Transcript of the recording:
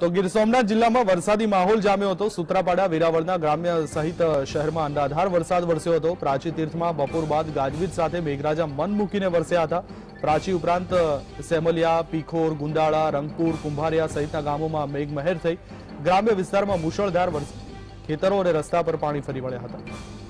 તો ગીર સોમનાથ જિલ્લામાં વરસાદી માહોલ જામ્યો હતો। સુત્રાપાડા, વેરાવળના ગ્રામ્ય સહિત શહેરમાં અંધાધાર વરસાદ વરસ્યો હતો। પ્રાચી તીર્થમાં બપોર બાદ ગાજવીજ સાથે મેઘરાજા મન મૂકીને વરસ્યા હતા। પ્રાચી ઉપરાંત સેમલિયા, પીખોર, ગુંદાળા, રંગપુર, કુંભારિયા સહિતના ગામોમાં મેઘમહેર થઈ। ગ્રામ્ય વિસ્તારમાં મુશળધાર ખેતરો અને રસ્તા પર પાણી ફરી વળ્યા હતા।